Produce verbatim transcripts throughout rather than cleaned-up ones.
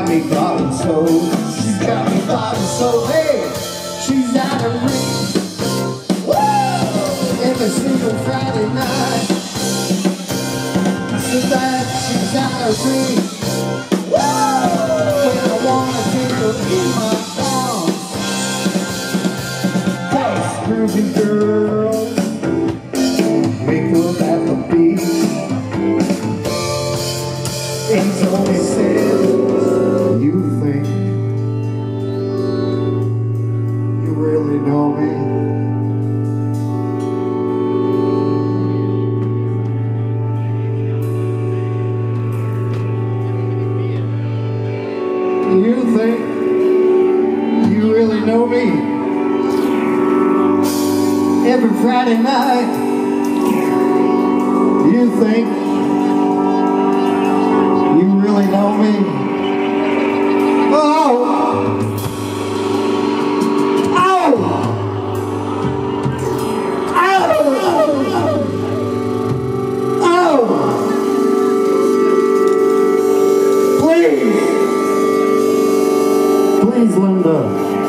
me bought and sold. She's got me bought and sold. Hey, she's out of reach. Woo! Every single Friday night. So that she's out of reach. Woo! When I wanna take her in my arms. Those groovy girls make love at the beach. He's always said, you think you really know me? You think you really know me? Every Friday night, you think you really know me? Oh! Oh! Oh! Oh! Please! Please, Linda.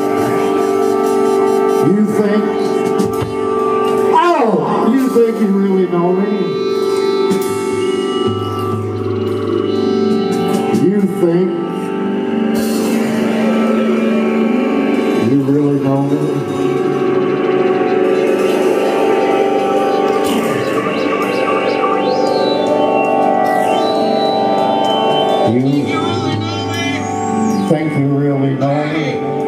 You think? Oh! You think you really know me? You think you really know me? You think you really know me?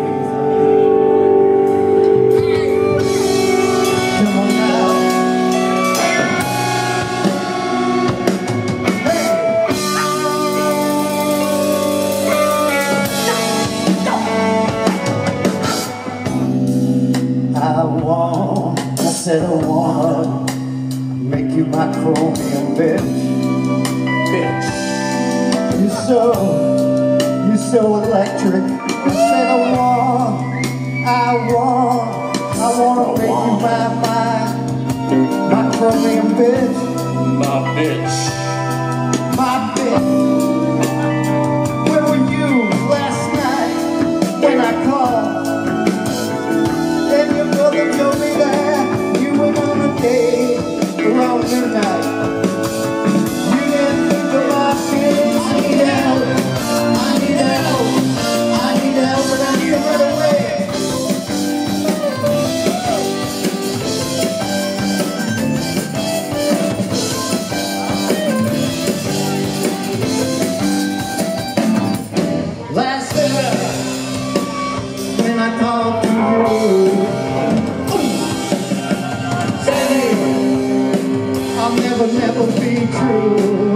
Come on now. I want, I said I want to make you my chromium bitch. Bitch. You're so, you're so electric. I said I want, I want, I want to make you my, my, my chromium bitch. My bitch. My bitch. Where were you last night when I called? And your brother told me that you went on a date around midnight. You didn't think about me. I need help. I need help. I need help, and I need to run away. Last night when I called to you. I'll never, never be true.